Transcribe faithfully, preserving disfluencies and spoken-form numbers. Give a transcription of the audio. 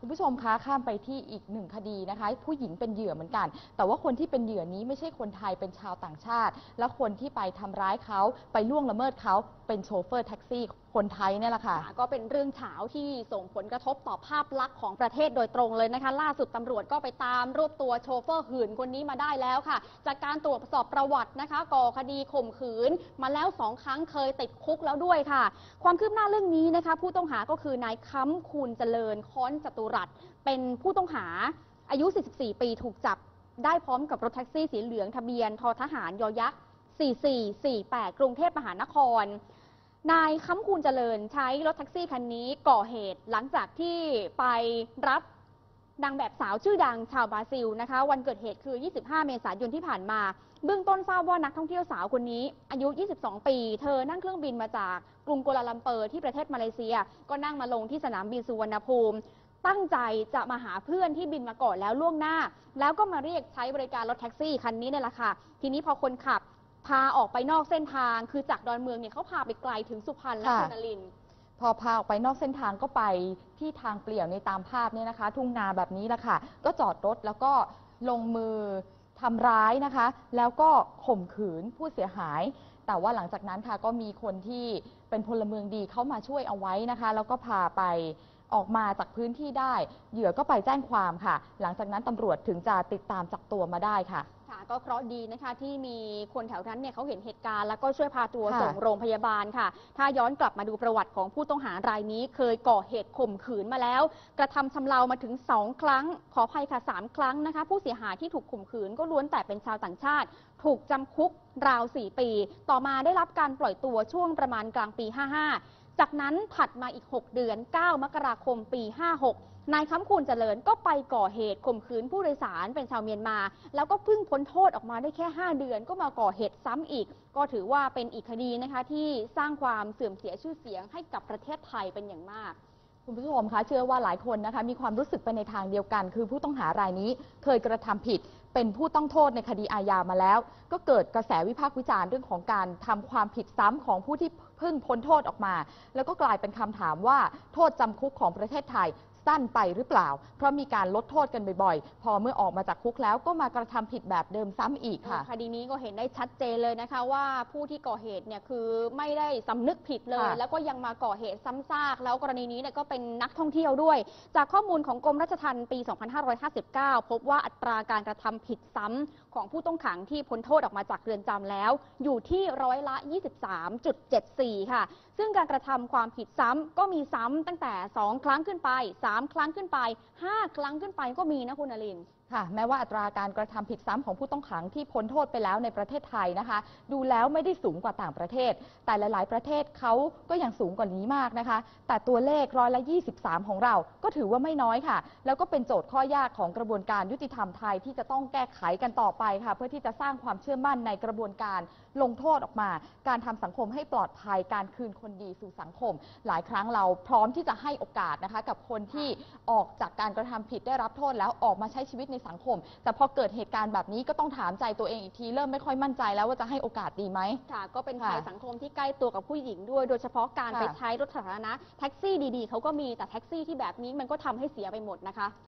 คุณผู้ชมคะข้ามไปที่อีกหนึ่งคดีนะคะผู้หญิงเป็นเหยื่อเหมือนกันแต่ว่าคนที่เป็นเหยื่อนี้ไม่ใช่คนไทยเป็นชาวต่างชาติและคนที่ไปทำร้ายเขาไปล่วงละเมิดเขาเป็นโชเฟอร์แท็กซี่คนไทยเนี่ยแหละค่ะก็เป็นเรื่องเฉาที่ส่งผลกระทบต่อภาพลักษณ์ของประเทศโดยตรงเลยนะคะล่าสุดตำรวจก็ไปตามรวบตัวโชเฟอร์หื่นคนนี้มาได้แล้วค่ะจากการตรวจสอบประวัตินะคะก่อคดีข่มขืนมาแล้วสองครั้งเคยติดคุกแล้วด้วยค่ะความคืบหน้าเรื่องนี้นะคะผู้ต้องหาก็คือนายค้ำคูณเจริญค้อนจตุรัสเป็นผู้ต้องหาอายุสี่สิบสี่ปีถูกจับได้พร้อมกับรถแท็กซี่สีเหลืองทะเบียนททหารยอยักษ์สี่สี่สี่แปดกรุงเทพมหานครนายค้ำคูณเจริญใช้รถแท็กซี่คันนี้ก่อเหตุหลังจากที่ไปรับนางแบบสาวชื่อดังชาวบราซิลนะคะวันเกิดเหตุคือยี่สิบห้าเมษายนที่ผ่านมาเบื้องต้นทราบว่านักท่องเที่ยวสาวคนนี้อายุยี่สิบสองปีเธอนั่งเครื่องบินมาจากกรุงกัวลาลัมเปอร์ที่ประเทศมาเลเซียก็นั่งมาลงที่สนามบินสุวรรณภูมิตั้งใจจะมาหาเพื่อนที่บินมาก่อนแล้วล่วงหน้าแล้วก็มาเรียกใช้บริการรถแท็กซี่คันนี้นี่แหละค่ะทีนี้พอคนขับพาออกไปนอกเส้นทางคือจากดอนเมืองเนี่ยเขาพาไปไกลถึงสุพรรณและคุณนรินทร์พอพาออกไปนอกเส้นทางก็ไปที่ทางเปลี่ยวในตามภาพเนี่ยนะคะทุ่งนาแบบนี้แหละค่ะก็จอดรถแล้วก็ลงมือทำร้ายนะคะแล้วก็ข่มขืนผู้เสียหายแต่ว่าหลังจากนั้นค่ะก็มีคนที่เป็นพลเมืองดีเข้ามาช่วยเอาไว้นะคะแล้วก็พาไปออกมาจากพื้นที่ได้เหยื่อก็ไปแจ้งความค่ะหลังจากนั้นตำรวจถึงจะติดตามจับตัวมาได้ค่ะค่ะก็เคราะห์ดีนะคะที่มีคนแถวนั้นเนี่ยเขาเห็นเหตุการณ์แล้วก็ช่วยพาตัวส่งโรงพยาบาลค่ะถ้าย้อนกลับมาดูประวัติของผู้ต้องหารายนี้เคยก่อเหตุข่มขืนมาแล้วกระทำชำเรามาถึงสองครั้งขออภัยค่ะสามครั้งนะคะผู้เสียหายที่ถูกข่มขืนก็ล้วนแต่เป็นชาวต่างชาติถูกจำคุกราวสี่ปีต่อมาได้รับการปล่อยตัวช่วงประมาณกลางปีห้าห้าจากนั้นถัดมาอีกหกเดือนเก้ามกราคมปีห้าหกนายค้ำคูณเจริญก็ไปก่อเหตุข่มขืนผู้โดยสารเป็นชาวเมียนมาแล้วก็เพิ่งพ้นโทษออกมาได้แค่ห้าเดือนก็มาก่อเหตุซ้ำอีกก็ถือว่าเป็นอีกคดีนะคะที่สร้างความเสื่อมเสียชื่อเสียงให้กับประเทศไทยเป็นอย่างมากคุณผู้ชมคะเชื่อว่าหลายคนนะคะมีความรู้สึกไปในทางเดียวกันคือผู้ต้องหารายนี้เคยกระทำผิดเป็นผู้ต้องโทษในคดีอาญามาแล้วก็เกิดกระแสวิพากษ์วิจารณ์เรื่องของการทำความผิดซ้ำของผู้ที่เพิ่งพ้นโทษออกมาแล้วก็กลายเป็นคำถามว่าโทษจำคุกของประเทศไทยสั้นไปหรือเปล่าเพราะมีการลดโทษกันบ่อยๆพอเมื่อออกมาจากคุกแล้วก็มากระทำผิดแบบเดิมซ้ำอีกค่ะคดีนี้ก็เห็นได้ชัดเจนเลยนะคะว่าผู้ที่ก่อเหตุเนี่ยคือไม่ได้สำนึกผิดเลยแล้วก็ยังมาก่อเหตุซ้ำซากแล้วกรณีนี้เนี่ยก็เป็นนักท่องเที่ยวด้วยจากข้อมูลของกรมราชทัณฑ์ปี สองพันห้าร้อยห้าสิบเก้า พบว่าอัตราการกระทำผิดซ้ำของผู้ต้องขังที่พ้นโทษออกมาจากเรือนจำแล้วอยู่ที่ร้อยละ ยี่สิบสามจุดเจ็ดสี่ ค่ะซึ่งการกระทำความผิดซ้ำก็มีซ้ำตั้งแต่สองครั้งขึ้นไปสามครั้งขึ้นไปห้าครั้งขึ้นไปก็มีนะคุณนรินทร์ค่ะแม้ว่าอัตราการกระทำผิดซ้ำของผู้ต้องขังที่พ้นโทษไปแล้วในประเทศไทยนะคะดูแล้วไม่ได้สูงกว่าต่างประเทศแต่หลายๆประเทศเขาก็ยังสูงกว่านี้มากนะคะแต่ตัวเลขร้อยละยี่สิบสามของเราก็ถือว่าไม่น้อยค่ะแล้วก็เป็นโจทย์ข้อยากของกระบวนการยุติธรรมไทยที่จะต้องแก้ไขกันต่อไปค่ะเพื่อที่จะสร้างความเชื่อมั่นในกระบวนการลงโทษออกมาการทำสังคมให้ปลอดภัยการคืนคนดีสู่สังคมหลายครั้งเราพร้อมที่จะให้โอกาสนะคะกับคนที่ออกจากการกระทำผิดได้รับโทษแล้วออกมาใช้ชีวิตในสังคมแต่พอเกิดเหตุการณ์แบบนี้ก็ต้องถามใจตัวเองอีกทีเริ่มไม่ค่อยมั่นใจแล้วว่าจะให้โอกาสดีไหมค่ะก็เป็นภัยสังคมที่ใกล้ตัวกับผู้หญิงด้วยโดยเฉพาะการไปใช้รถสาธารณะแท็กซี่ดีๆเขาก็มีแต่แท็กซี่ที่แบบนี้มันก็ทำให้เสียไปหมดนะคะ